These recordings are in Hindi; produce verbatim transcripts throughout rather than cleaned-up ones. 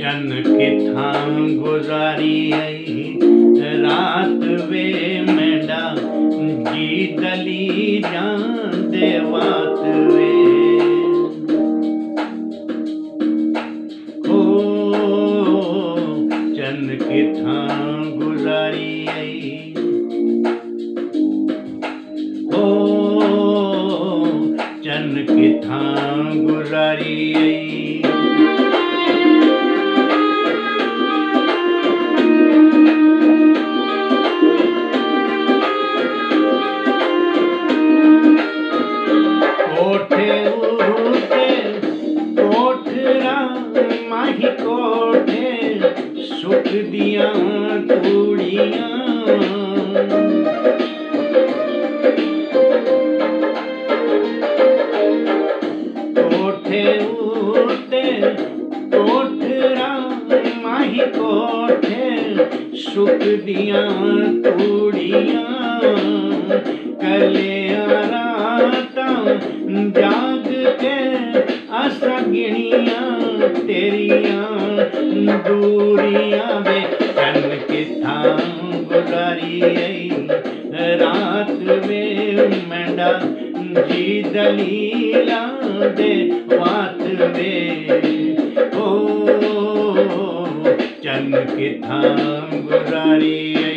चन किथां गुजारी आई रात वे मेंढा जी दली जांदे वात वे ओ चन किथां गुजारी आई ओ चन किथां गुजारी आई कोठे उते कोठरा माही कोठे सुख दियां तूड़ियां कोठे उते कोठरा माही कोठे सुख दियां तूड़ियां कलियां जाग के आसा गिणियां तेरियां दूरियां वे चन किथां गुजारी आई रात वे मेंढा जी दलीला दे वात वे ओ चन किथां गुजारी आई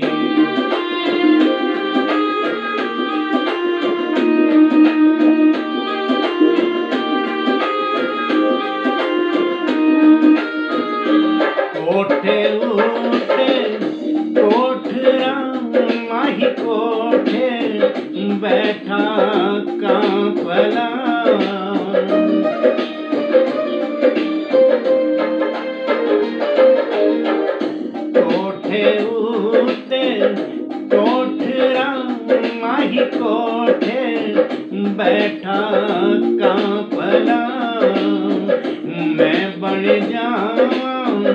कोठे उते कोठरा माही कोठे बैठा कांपला कोठे उते कोठरा माही कोठे बैठा कांपला मैं बन जावां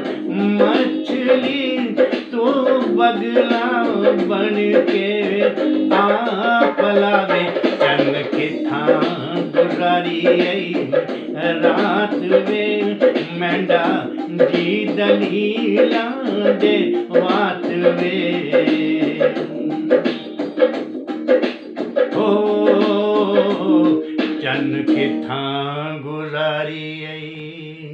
मछली तू बगला बन के आप लावे चन किथां गुजारी आई रात वे मेंढा जी दलीला दे वात वे ओ चन किथां गुजारी आई।